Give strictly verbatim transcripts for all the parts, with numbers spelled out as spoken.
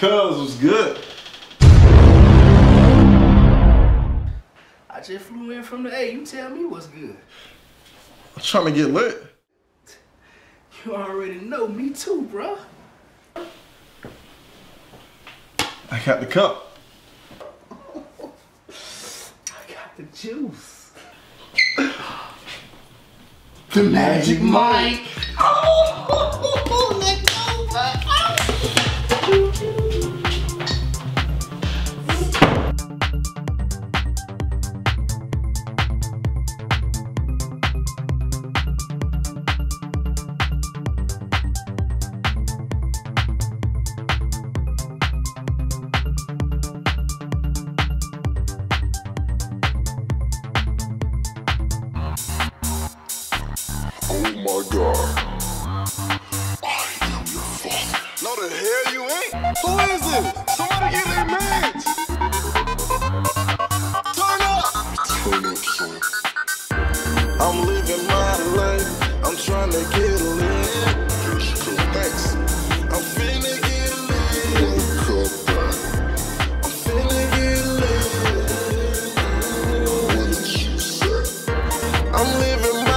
Cuz was good. I just flew in from the A. You tell me what's good. I'm trying to get lit. You already know. Me too, bro. I got the cup. I got the juice. The Magic Mike. Oh, let go, bro. Oh my God. I am your father. No, the hell you ain't. Who is it? Somebody get their mans. Turn up. Turn up, son. I'm living my life. I'm trying to get lit. Thanks. I'm finna get lit. I'm finna get lit. What did you say? I'm living my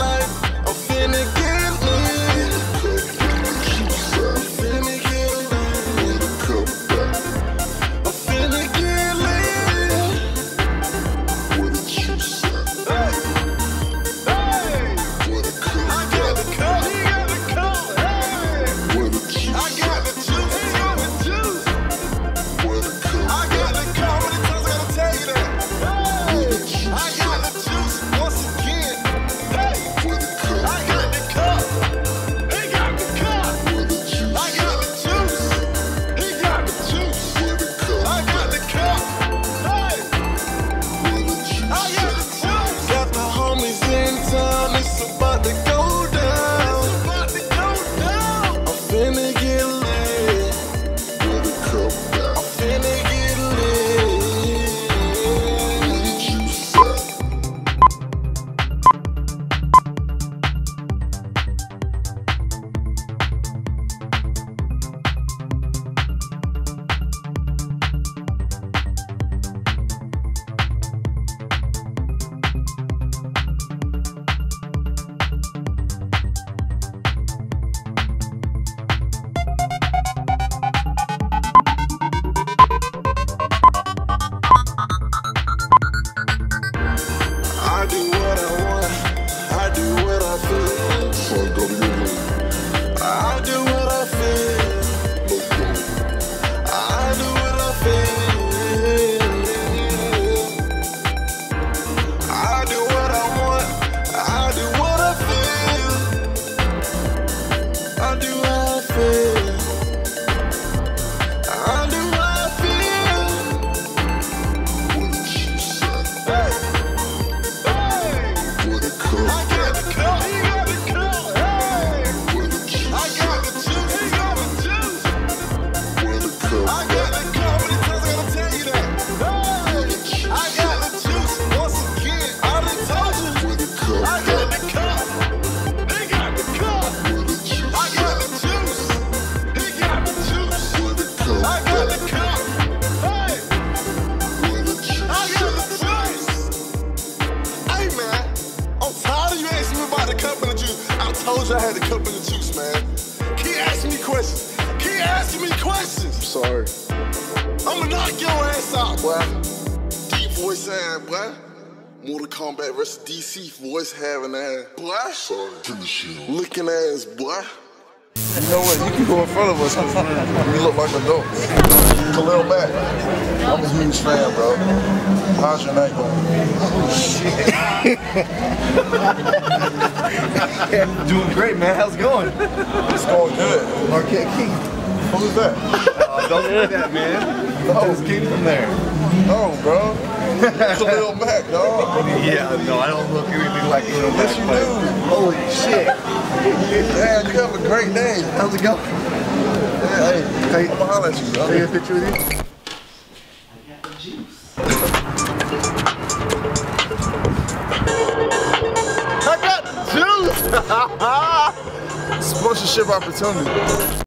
I told you I had the cup in the juice, man. Keep asking me questions. Keep asking me questions. I'm sorry. I'ma knock your ass out, boy. Deep voice ass, boy. Mortal Kombat versus D C voice having ass, boy. Sorry. Looking ass, boy. You know what? You can go in front of us because we look like adults. Khalil Mack. I'm a huge fan, bro. How's your night going? Shit. Doing great, man. How's it going? It's going good. Marquette King. Who's that? Uh, don't do that, man. No. Just came from there. No, bro. Khalil Mack, dog. Yeah, no, I don't look anything like Khalil Mack. Yes, you do. Holy shit. Man, you have a great day. How's it going? Yeah, hey, hey, I'm gonna holler at you, bro. Take a picture with you? I got the juice. I got the juice! Sponsorship opportunity.